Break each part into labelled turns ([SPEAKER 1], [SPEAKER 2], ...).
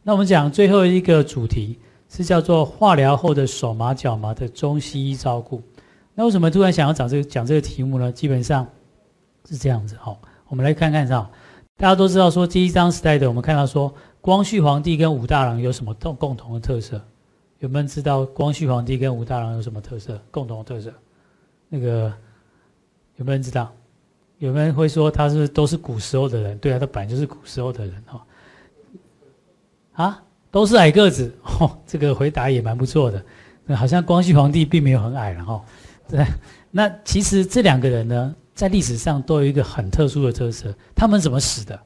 [SPEAKER 1] 那我们讲最后一个主题是叫做化疗后的手麻脚麻的中西医照顾。那为什么突然想要讲这个题目呢？基本上是这样子哈。我们来看看哈，大家都知道说第一张slide我们看到说光绪皇帝跟武大郎有什么共同的特色？有没有人知道光绪皇帝跟武大郎有什么特色？共同的特色？那个有没有人知道？有没有人会说他都是古时候的人？对啊，他本来就是古时候的人哈。啊，都是矮个子哦，这个回答也蛮不错的。好像光绪皇帝并没有很矮了哈。对，那其实这两个人呢，在历史上都有一个很特殊的特色，他们怎么死的？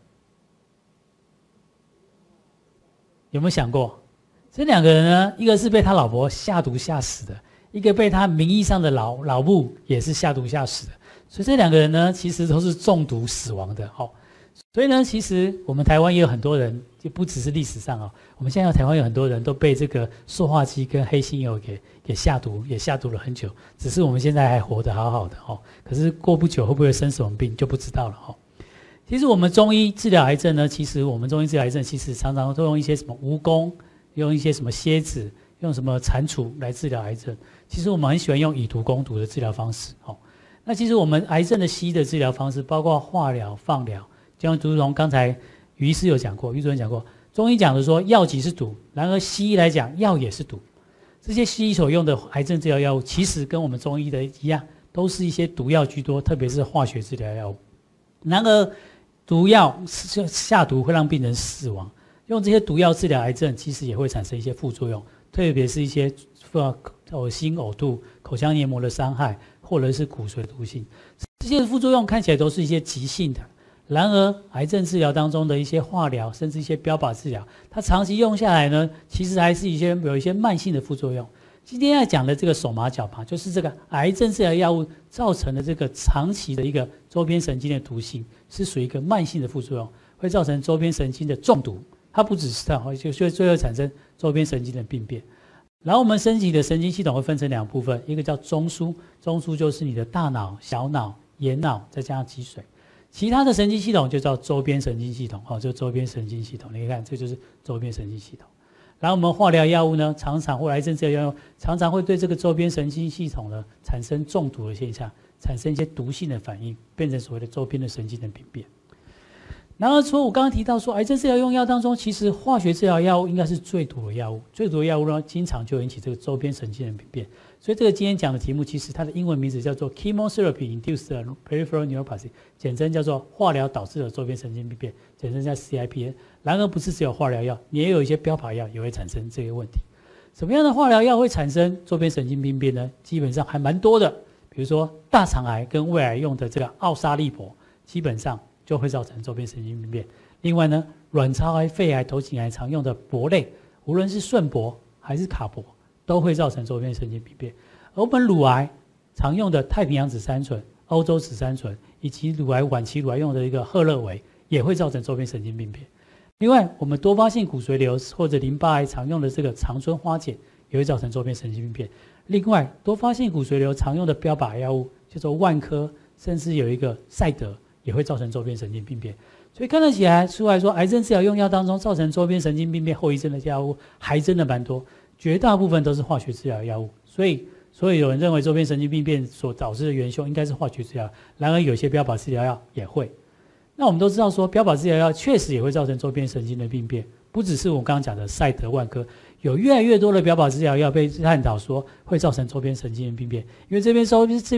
[SPEAKER 1] 有没有想过？这两个人呢，一个是被他老婆下毒下死的，一个被他名义上的老母也是下毒下死的。所以这两个人呢，其实都是中毒死亡的。所以呢，其实我们台湾也有很多人，就不只是历史上我们现在台湾有很多人都被这个塑化剂跟黑心油给下毒，也下毒了很久。只是我们现在还活得好好的可是过不久会不会生什么病就不知道了其实我们中医治疗癌症呢，其实我们中医治疗癌症其实常常都用一些什么蜈蚣，用一些什么蝎子，用什么蟾蜍来治疗癌症。其实我们很喜欢用以毒攻毒的治疗方式那其实我们癌症的西医的治疗方式，包括化疗、放疗。就像如同刚才于医师有讲过，于主任讲过，中医讲的说药即是毒，然而西医来讲药也是毒。这些西医所用的癌症治疗药物，其实跟我们中医的一样，都是一些毒药居多，特别是化学治疗药物。然而毒药下毒会让病人死亡，用这些毒药治疗癌症，其实也会产生一些副作用，特别是一些恶心、呕吐、口腔黏膜的伤害，或者是骨髓毒性。这些副作用看起来都是一些急性的。然而癌症治疗当中的一些化疗，甚至一些标靶治疗，它长期用下来呢，其实还是有一些慢性的副作用。今天要讲的这个手麻脚麻，就是这个癌症治疗药物造成的这个长期的一个周边神经的毒性，是属于一个慢性的副作用，会造成周边神经的中毒。它不只是就最后产生周边神经的病变。然后我们身体的神经系统会分成两部分，一个叫中枢，中枢就是你的大脑、小脑、眼脑，再加上脊髓。其他的神经系统就叫周边神经系统，就周边神经系统。你看，这就是周边神经系统。然后我们化疗药物呢，或癌症治疗药物常常会对这个周边神经系统呢产生中毒的现象，产生一些毒性的反应，变成所谓的周边的神经的病变。然而，我刚刚提到说，癌症治疗用药当中，其实化学治疗药物应该是最毒的药物。最毒的药物呢，经常就引起这个周边神经的病变。所以，这个今天讲的题目，其实它的英文名字叫做 Chemotherapy-Induced Peripheral Neuropathy， 简称叫做化疗导致的周边神经病变，简称叫 CIPN。然而，不是只有化疗药，你也有一些标靶药也会产生这个问题。什么样的化疗药会产生周边神经病变呢？基本上还蛮多的，比如说大肠癌跟胃癌用的这个奥沙利铂，基本上就会造成周边神经病变。另外呢，卵巢癌、肺癌、头颈癌常用的铂类，无论是顺铂还是卡铂，都会造成周边神经病变。而我们乳癌常用的太平洋紫杉醇、欧洲紫杉醇，以及晚期乳癌用的一个赫勒韦，也会造成周边神经病变。另外，我们多发性骨髓瘤或者淋巴癌常用的这个长春花碱，也会造成周边神经病变。另外，多发性骨髓瘤常用的标靶药物叫做万科，甚至有一个赛德，也会造成周边神经病变。所以看得起来出来说，癌症治疗用药当中造成周边神经病变后遗症的药物还真的蛮多，绝大部分都是化学治疗药物。所以有人认为周边神经病变所导致的元凶应该是化学治疗，然而有些标靶治疗药也会。那我们都知道说，标靶治疗药确实也会造成周边神经的病变，不只是我们刚刚讲的赛德、万科，有越来越多的标靶治疗药被探讨说会造成周边神经的病变。因为这边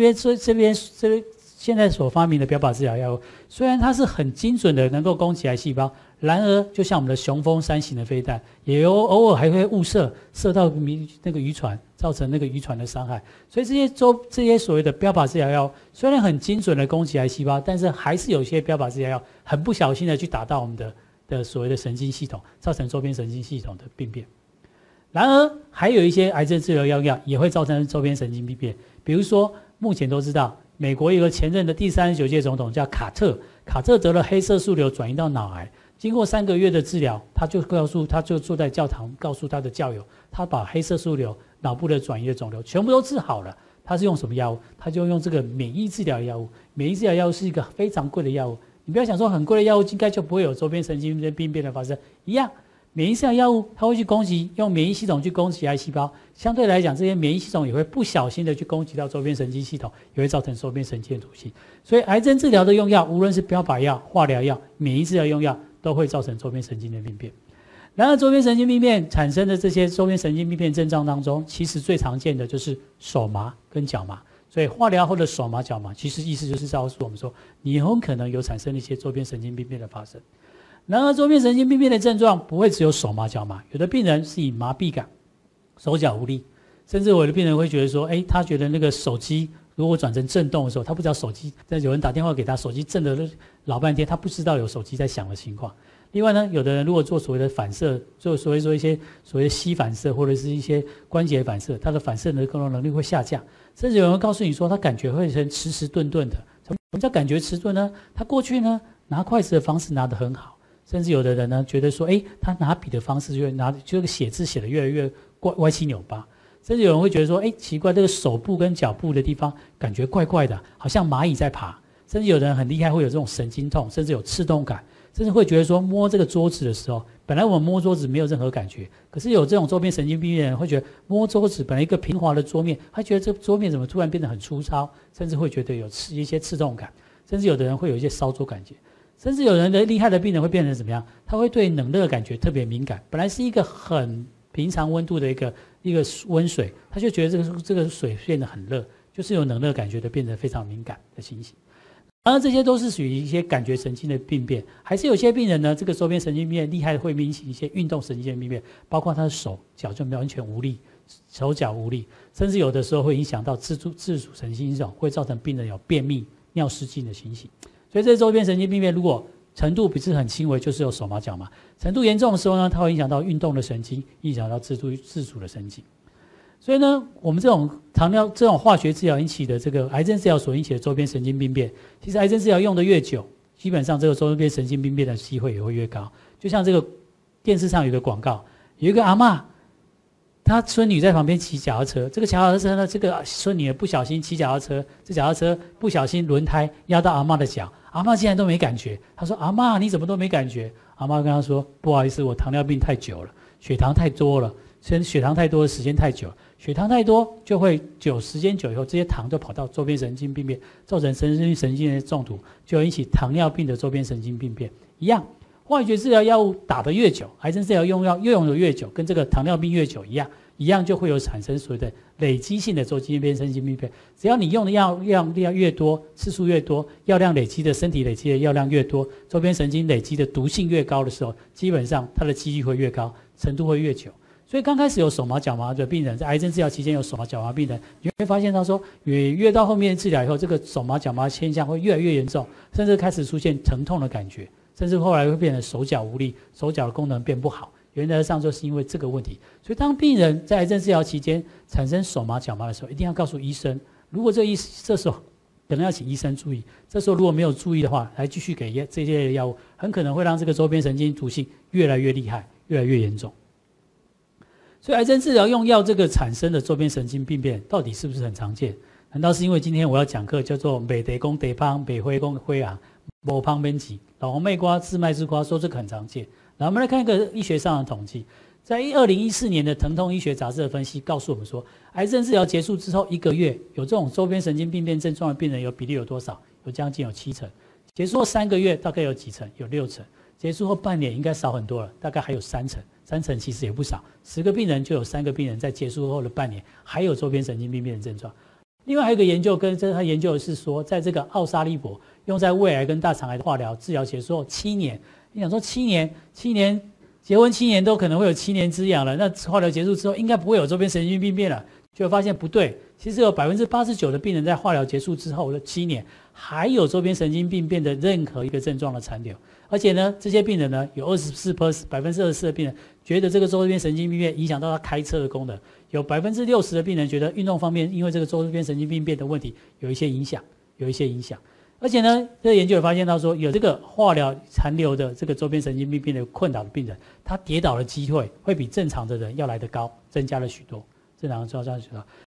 [SPEAKER 1] 现在所发明的标靶治疗药物，虽然它是很精准的能够攻击癌细胞，然而就像我们的雄风3型的飞弹，也偶尔还会误射到那个渔船，造成那个渔船的伤害。所以这些所谓的标靶治疗药虽然很精准的攻击癌细胞，但是还是有些标靶治疗药很不小心的去打到我们的所谓的神经系统，造成周边神经系统的病变。然而还有一些癌症治疗药也会造成周边神经病变，比如说目前都知道美国有个前任的第39届总统叫卡特得了黑色素瘤转移到脑癌，经过3个月的治疗，他就坐在教堂告诉他的教友，他把黑色素瘤脑部的转移的肿瘤全部都治好了。他是用什么药物？他就用这个免疫治疗药物。免疫治疗药物是一个非常贵的药物，你不要想说很贵的药物应该就不会有周边神经病变的发生，一样。 免疫治疗药物它会去攻击，用免疫系统去攻击癌细胞，相对来讲，这些免疫系统也会不小心的去攻击到周边神经系统，也会造成周边神经的毒性。所以癌症治疗的用药，无论是标靶药、化疗药、免疫治疗用药，都会造成周边神经的病变。然而，周边神经病变产生的这些周边神经病变症状当中，其实最常见的就是手麻跟脚麻。所以化疗后的手麻、脚麻，其实意思就是告诉我们说，你很可能有产生一些周边神经病变的发生。然而，周边神经病变的症状不会只有手麻、脚麻，有的病人是以麻痹感、手脚无力，甚至有的病人会觉得说，他觉得那个手机如果转成震动的时候，他不知道手机，但有人打电话给他，手机震了老半天，他不知道有手机在响的情况。另外呢，有的人如果做所谓的反射，做所谓一些所谓的膝反射或者是一些关节反射，他的反射的功能力会下降，甚至有人告诉你说，他感觉会成迟迟钝钝的。什么叫感觉迟钝呢？他过去呢拿筷子的方式拿得很好，甚至有的人呢觉得说，他拿笔的方式就写字写得越来越歪七扭八，甚至有人会觉得说，奇怪，这个手部跟脚部的地方感觉怪怪的，好像蚂蚁在爬，甚至有的人很厉害，会有这种神经痛，甚至有刺痛感。甚至会觉得说摸这个桌子的时候，本来我们摸桌子没有任何感觉，可是有这种周边神经病变的人会觉得摸桌子本来一个平滑的桌面，他觉得这桌面怎么突然变得很粗糙，甚至会觉得有一些刺痛感，甚至有的人会有一些烧灼感觉，甚至有人的厉害的病人会变成怎么样？他会对冷热感觉特别敏感，本来是一个很平常温度的一个温水，他就觉得这个水变得很热，就是有冷热感觉的变得非常敏感的情形。当然，这些都是属于一些感觉神经的病变，还是有些病人呢，这个周边神经病变厉害会引起一些运动神经的病变，包括他的手脚就完全无力，手脚无力，甚至有的时候会影响到自主神经系统，会造成病人有便秘、尿失禁的情形。所以这周边神经病变如果程度不是很轻微，就是有手麻、脚麻；程度严重的时候呢，它会影响到运动的神经，影响到自主的神经。所以呢，我们这种这种化学治疗引起的这个癌症治疗所引起的周边神经病变，其实癌症治疗用的越久，基本上这个周边神经病变的机会也会越高。就像这个电视上有个广告，有一个阿嬷，她孙女在旁边骑脚踏车，这个脚踏车呢，这个孙女不小心骑脚踏车，这脚踏车不小心轮胎压到阿嬷的脚，阿嬷竟然都没感觉。她说：“阿嬷，你怎么都没感觉？”阿嬷跟她说：“不好意思，我糖尿病太久了，血糖太多了。”血糖太多的时间太久，血糖太多就会时间久以后，这些糖就跑到周边神经病变，造成神经的中毒，就引起糖尿病的周边神经病变。一样，化学治疗药物打得越久，癌症治疗用的越久，跟这个糖尿病越久一样就会有产生所谓的累积性的周边神经病变。只要你用的药量越多，次数越多，药量身体累积的药量越多，周边神经累积的毒性越高的时候，基本上它的几率会越高，程度会越久。所以刚开始有手麻脚麻的病人，在癌症治疗期间有手麻脚麻病人，你会发现到说，越到后面治疗以后，这个手麻脚麻现象会越来越严重，甚至开始出现疼痛的感觉，甚至后来会变成手脚无力，手脚的功能变不好。原则上就是因为这个问题。所以当病人在癌症治疗期间产生手麻脚麻的时候，一定要告诉医生，如果这时候可能要请医生注意，这时候如果没有注意的话，来继续给这些药物，很可能会让这个周边神经毒性越来越厉害，越来越严重。所以癌症治疗用药这个产生的周边神经病变到底是不是很常见？难道是因为今天我要讲课叫做美地公地方北灰公灰啊无旁边挤老红妹瓜自麦之瓜说这个很常见。然后我们来看一个医学上的统计，在2014年的疼痛医学杂志的分析告诉我们说，癌症治疗结束之后1个月，有这种周边神经病变症状的病人有比例有多少？有将近7成。结束后3个月大概有几成？有6成。结束后半年应该少很多了，大概还有3成。3成其实也不少，10个病人就有3个病人在结束后的半年还有周边神经病变的症状。另外还有一个研究，他研究的是说，在这个奥沙利伯用在胃癌跟大肠癌的化疗治疗结束后7年，你想说7年结婚7年都可能会有7年之痒了，那化疗结束之后应该不会有周边神经病变了，结果发现不对，其实有89%的病人在化疗结束之后的7年还有周边神经病变的任何一个症状的残留。而且呢，这些病人呢，有24%的病人觉得这个周边神经病变影响到他开车的功能，有60%的病人觉得运动方面因为这个周边神经病变的问题有一些影响。而且呢，这个研究也发现到说，有这个化疗残留的这个周边神经病变的困扰的病人，他跌倒的机会会比正常的人要来得高，增加了许多。